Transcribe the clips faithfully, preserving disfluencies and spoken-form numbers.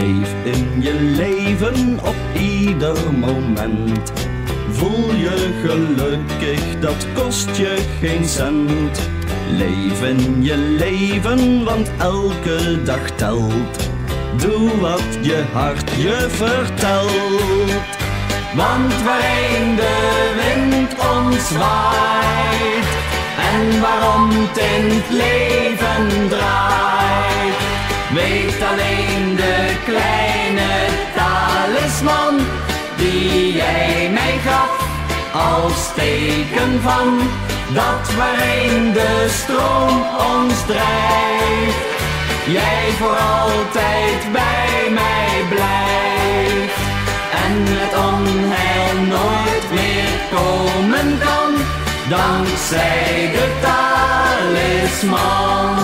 Leef in je leven op ieder moment. Voel je gelukkig, dat kost je geen cent. Leef in je leven, want elke dag telt. Doe wat je hart je vertelt. Want waarheen de wind ons waait en waarom het in het leven draait, weet alleen de kleine talisman die jij mij gaf als teken van dat waarheen de stroom ons drijft, jij voor altijd bij mij blijft en het onheil nooit meer komen kan, dankzij de talisman.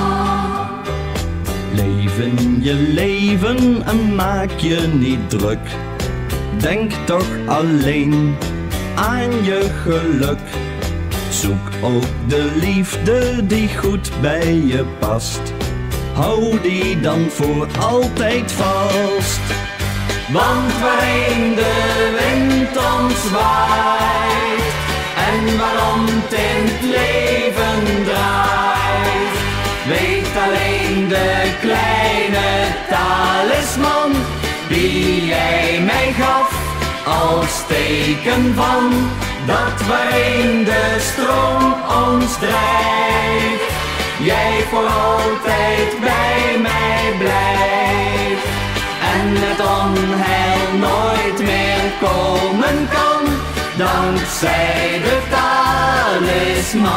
Leef in je leven en maak je niet druk. Denk toch alleen aan je geluk. Zoek ook de liefde die goed bij je past. Hou die dan voor altijd vast. Want waarheen de wind ons waait en waarom het in het leven draait, weet alleen de kleine talisman die jij mij gaf als teken van dat waarheen de stroom ons drijft, jij voor altijd bij mij blijft en het onheil nooit meer komen kan, dankzij de talisman.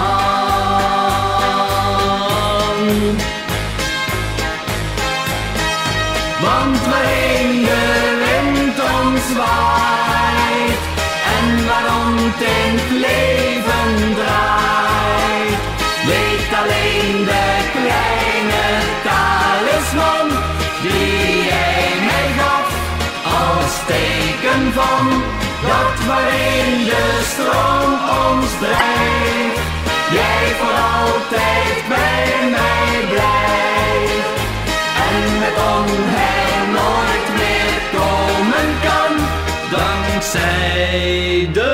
Want waarheen de wind ons waait en waarom het in het leven draait, weet alleen de kleine talisman die jij mij gaf als teken van dat waarheen de stroom ons drijft, jij voor altijd bij mij blijft en het onheil nooit meer komen kan, dankzij de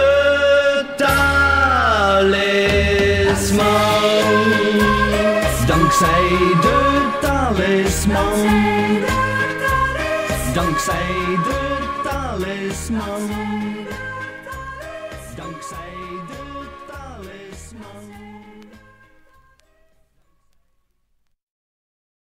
talisman. Dankzij de talisman. Dankzij de talisman. Dankzij de talisman.